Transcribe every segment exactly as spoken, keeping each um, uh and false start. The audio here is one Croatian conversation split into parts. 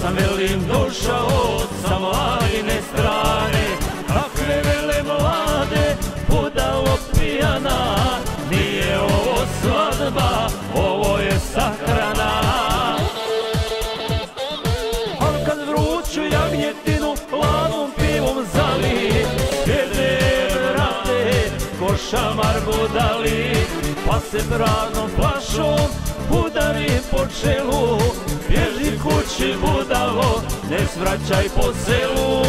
sam velim došao sa mladine strane, kakve vele mlade, budalo pijana, nije ovo svadba, ovo je sahrana. Al kad vruću jagnjetinu hladnom pivom zali, sjede brate ko šamar budali, pa se praznom flašom udari po čelu, bježi kući budalo, ne svraćaj po selu.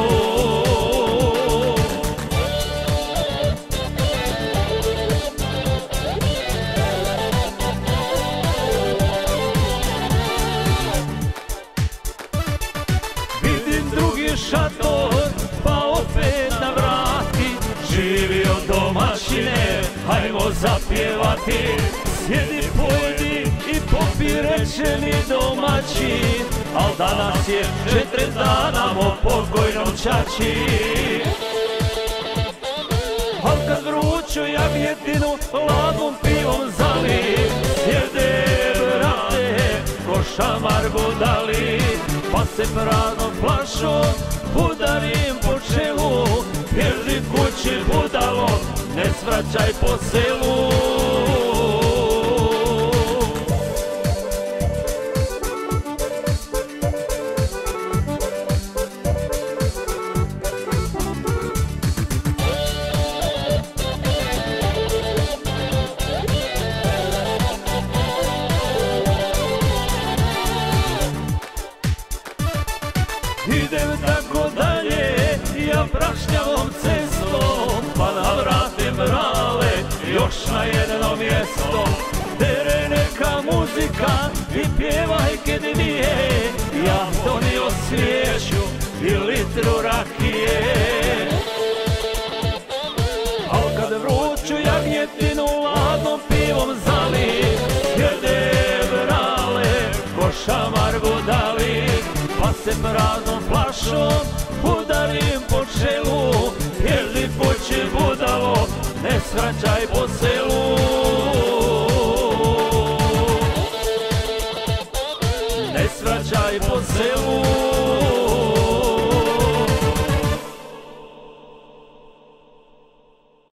Vidim drugi šator, pa opet na vrati, živio domaćine, hajmo zapjevati. Sjedi, pojedi i popi, reče mi domaćin, al danas je četiri dana mo pokojnom ćaći. Al kad vruću jagnjetinu hladnom pivom zali, sjede brate ko šamar budali, pa se praznom flašom udarim po čelu, bježi kući budalo, ne svraćaj po selu. Idem tako dalje, ja prašnjavom cestom, pa navratim brale, još na jedno mjesto. Dere neka muzika i pjevajke dvije, ja donio svijeću i litru rakije. Al kad vruću jagnjetinu hladnom pivom zali, sjede brale ko šamar budali, pa se praznom flašom udarim po čelu, bježi kući budalo, ne svraćaj po selu.